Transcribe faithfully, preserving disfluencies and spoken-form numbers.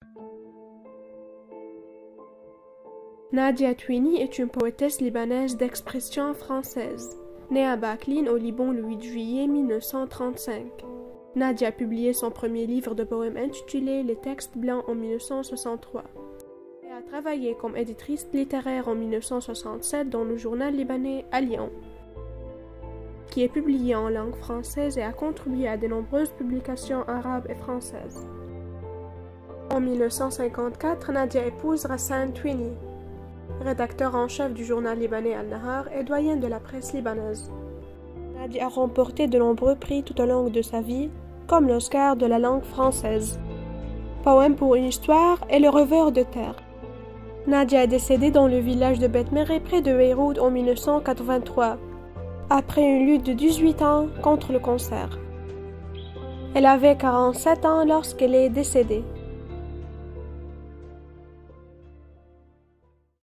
Nadia Twini est une poétesse libanaise d'expression française, née à Baklin au Liban le huit juillet mille neuf cent trente-cinq. Nadia a publié son premier livre de poèmes intitulé Les textes blancs en mille neuf cent soixante-trois. Elle a travaillé comme éditrice littéraire en mille neuf cent soixante-sept dans le journal libanais Allion, qui est publié en langue française et a contribué à de nombreuses publications arabes et françaises. En mille neuf cent cinquante-quatre, Nadia épouse Rassan Twini, rédacteur en chef du journal libanais Al-Nahar et doyen de la presse libanaise. Nadia a remporté de nombreux prix tout au long de sa vie, comme l'Oscar de la langue française, Poème pour une histoire et Le rêveur de terre. Nadia est décédée dans le village de Beth Mereh près de Beyrouth en mille neuf cent quatre-vingt-trois, après une lutte de dix-huit ans contre le cancer. Elle avait quarante-sept ans lorsqu'elle est décédée.